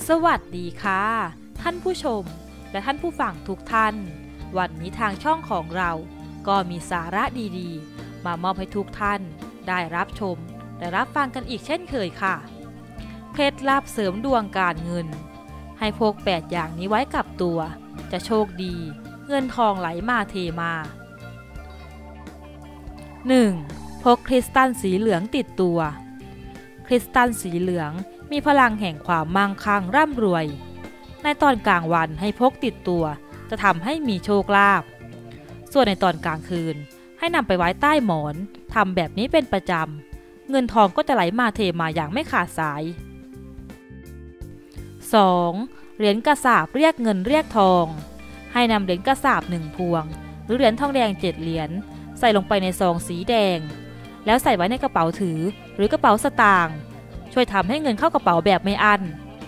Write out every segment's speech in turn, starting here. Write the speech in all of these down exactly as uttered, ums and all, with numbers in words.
สวัสดีค่ะท่านผู้ชมและท่านผู้ฟังทุกท่านวันนี้ทางช่องของเราก็มีสาระดีๆมามอบให้ทุกท่านได้รับชมและรับฟังกันอีกเช่นเคยค่ะเคล็ดลับเสริมดวงการเงินให้พกแปดอย่างนี้ไว้กับตัวจะโชคดีเงินทองไหลมาเทมา หนึ่ง. พกคริสตัลสีเหลืองติดตัวคริสตัลสีเหลืองมีพลังแห่งความมั่งคั่งร่ำรวยในตอนกลางวันให้พกติดตัวจะทำให้มีโชคลาภส่วนในตอนกลางคืนให้นำไปไว้ใต้หมอนทำแบบนี้เป็นประจำเงินทองก็จะไหลมาเทมาอย่างไม่ขาดสาย สอง. เหรียญกระสาบเรียกเงินเรียกทองให้นำเหรียญกระสาบหนึ่งพวงหรือเหรียญทองแดงเจ็ดเหรียญใส่ลงไปในซองสีแดงแล้วใส่ไว้ในกระเป๋าถือหรือกระเป๋าสตางค์ช่วยทำให้เงินเข้ากระเป๋าแบบไม่อั้น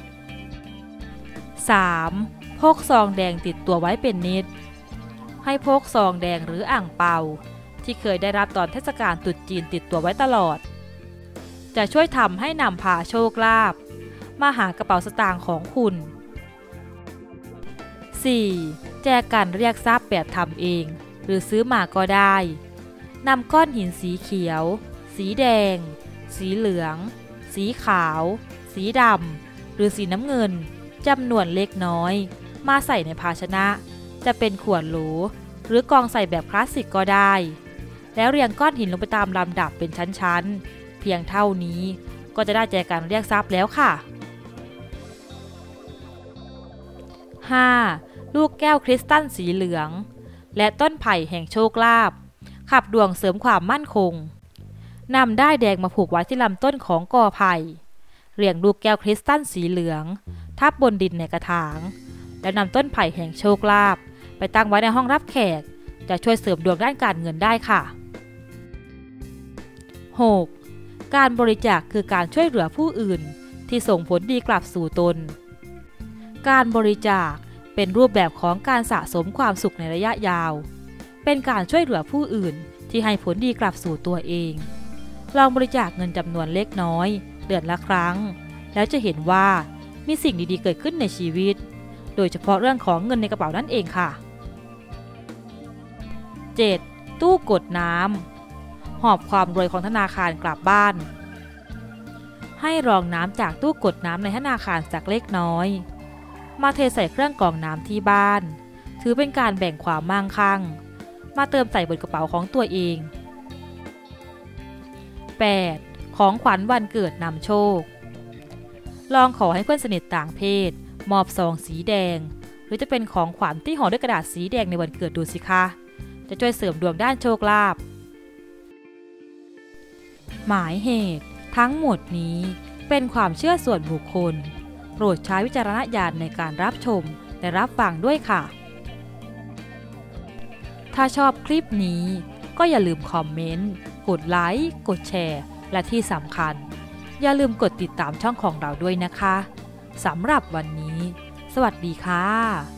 สาม. พกซองแดงติดตัวไว้เป็นนิดให้พกซองแดงหรืออ่างเปาที่เคยได้รับตอนเทศกาลตรุษจีนติดตัวไว้ตลอดจะช่วยทำให้นำพาโชคลาภมาหากระเป๋าสตางค์ของคุณ สี่. แจกันเรียกทรัพย์แบบทำเองหรือซื้อมาก็ได้นำก้อนหินสีเขียวสีแดงสีเหลืองสีขาวสีดำหรือสีน้ำเงินจำนวนเล็กน้อยมาใส่ในภาชนะจะเป็นขวดโหลหรือกองใส่แบบคลาสสิกก็ได้แล้วเรียงก้อนหินลงไปตามลำดับเป็นชั้นๆเพียงเท่านี้ก็จะได้แจกันเรียกทรัพย์แล้วค่ะ ห้า. ลูกแก้วคริสตัลสีเหลืองและต้นไผ่แห่งโชคลาภขับดวงเสริมความมั่นคงนำด้ายแดงมาผูกไว้ที่ลำต้นของกอไผ่เรียงลูกแก้วคริสตัลสีเหลืองทับบนดินในกระถางแล้วนำต้นไผ่แห่งโชคลาภไปตั้งไว้ในห้องรับแขกจะช่วยเสริมดวงด้านการเงินได้ค่ะ หก. การบริจาคคือการช่วยเหลือผู้อื่นที่ส่งผลดีกลับสู่ตนการบริจาคเป็นรูปแบบของการสะสมความสุขในระยะยาวเป็นการช่วยเหลือผู้อื่นที่ให้ผลดีกลับสู่ตัวเองลองบริจาคเงินจำนวนเล็กน้อยเดือนละครั้งแล้วจะเห็นว่ามีสิ่งดีๆเกิดขึ้นในชีวิตโดยเฉพาะเรื่องของเงินในกระเป๋านั่นเองค่ะ เจ็ด. ตู้กดน้ำหอบความรวยของธนาคารกลับบ้านให้รองน้ำจากตู้กดน้ำในธนาคารสักเล็กน้อยมาเทใส่เครื่องกรองน้ำที่บ้านถือเป็นการแบ่งความมั่งคั่งมาเติมใส่บนกระเป๋าของตัวเอง แปด. ของขวัญวันเกิดนำโชคลองขอให้เพื่อนสนิทต่างเพศมอบซองสีแดงหรือจะเป็นของขวัญที่ห่อด้วยกระดาษสีแดงในวันเกิดดูสิคะจะช่วยเสริมดวงด้านโชคลาภหมายเหตุทั้งหมดนี้เป็นความเชื่อส่วนบุคคลโปรดใช้วิจารณญาณในการรับชมและรับฟังด้วยค่ะถ้าชอบคลิปนี้ก็อย่าลืมคอมเมนต์กดไลค์กดแชร์และที่สำคัญอย่าลืมกดติดตามช่องของเราด้วยนะคะสำหรับวันนี้สวัสดีค่ะ